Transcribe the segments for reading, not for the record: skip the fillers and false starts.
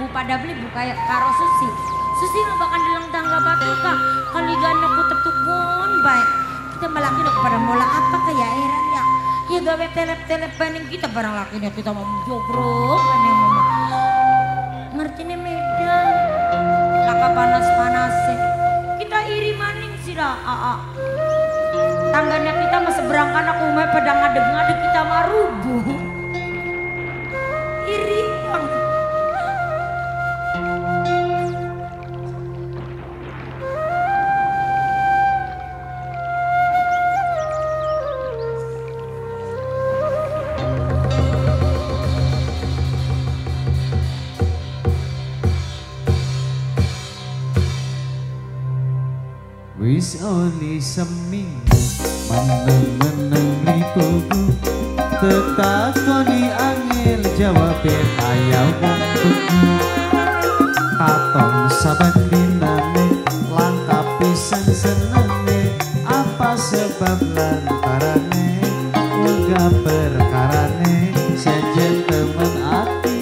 bu pada beli bu kayak karo Susi. Susi ngebakan dalam tangga batu kak. Kali gana ku tertukun baik. Kita malaki nak pada mola apa kayak heran ya. Ya gawe telep-telep banding kita barang lakinya kita mau jobrok banding mama. Ngerti nih medan. Laka panas-panas kita iri maning sih dah. Tangganya kita masih berangkat aku umai pada ngadeg-ngadeg kita mah rubuh. Iri banget. Wis oli seminggu meneng-meneng ripuku tetakoni angel jawab kaya wong tuku katon saban dinane langkah pisan senenge apa sebab lantarane uga perkarane sejen temen ati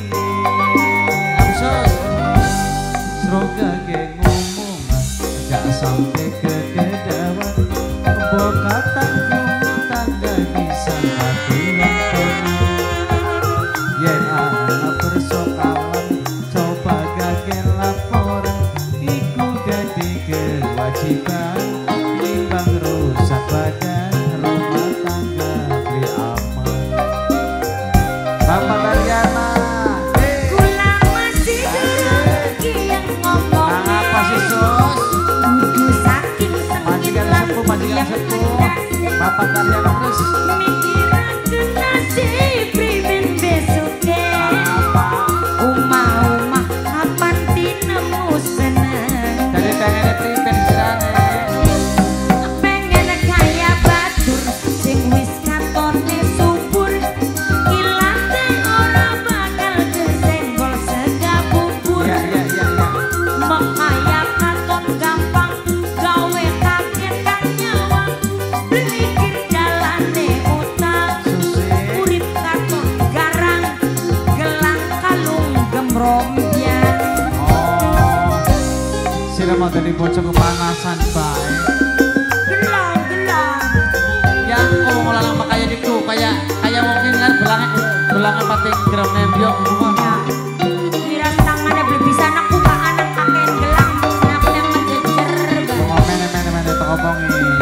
absos seroga geng ngomong gak sampai ke dedawan bokatan tangga bisa aturan kono yen ana persoalan coba gagal laporan iku dadi kewajiban timbang rusak badan rumah tangga beli aman Bapak Tariana Kula masih lagi yang ngomong. nah apa sih sos Kudu saking majikan sepuh Bapak Tariana terus mikirakeun nasib priben besoke. apa Uma-uma kapan tinemu seneng. dari tangannya priben serane Pengen kaya batur sing wis katone subur. Ilate ora bakal kesenggol sega bubur. ya Makaya katon gampang gawe kaget kang nyawang. Belikir jalane utang. susi Urip katon garang gelang kalung gemrombian. oh sira mau dari bocah kepanasan bae Gelang yang ngomong lalang makanya diku kayak mungkin kan belangan pating gram nembyok rumah kira tangannya belum bisa anak buka anak pakein gelang anak yang menjejer mene tak ngomongin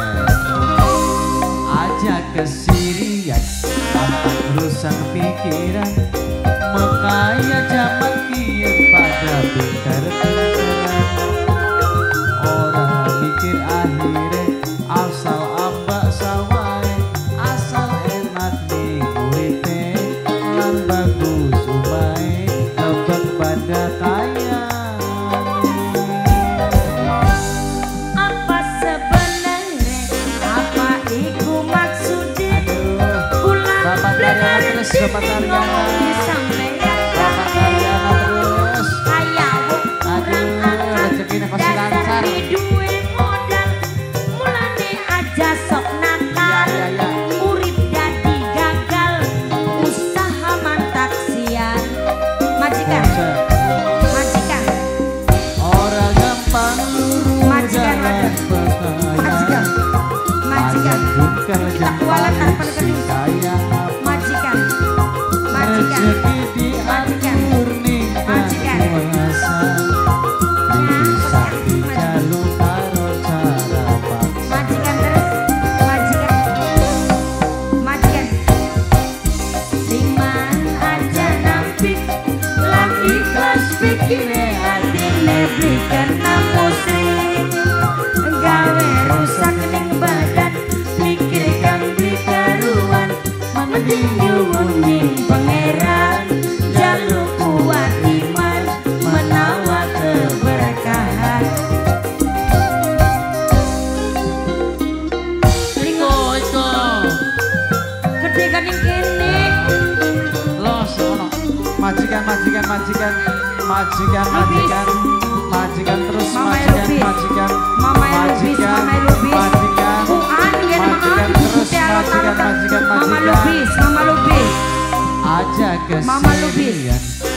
aja kesirian tanpa urusan pikiran makanya zaman kian pada pintar orang mikir akhirnya asal ambak sawai asal enak nih uripe lan bagus umai tebak pada kaya apa sebenarnya apa iku maksudnya pulang Bapak Tariana terus Bapak Tariana sampeyan Bapak Tariana terus kaya wong kurang aduh rezekinya pasti lancar dasar duwe modal mulane aja sok nakal ya urip dadi gagal usaha mantak sian majikan orang gampang luru Majikan, jalan majikan majikan bukan kita kualat tanpa rekening kaya majikan majikan rezeki diatur nih Majikan. kuasa bisa dijaluk karo cara paksa majikan terus majikan Riman aja nampik lagi kelas pikirnya adine belikan musrik gawe rusak ning badan mikir kang beli karuan mending nyuwun ning pangeran jaluk kuat iman menawa keberkahan Iko gede kan ning kene los ono majikan terus Mama majikan Mama Lubis majikan majikan terus majikan Mama Lubis aja Mama Lubis. kesirian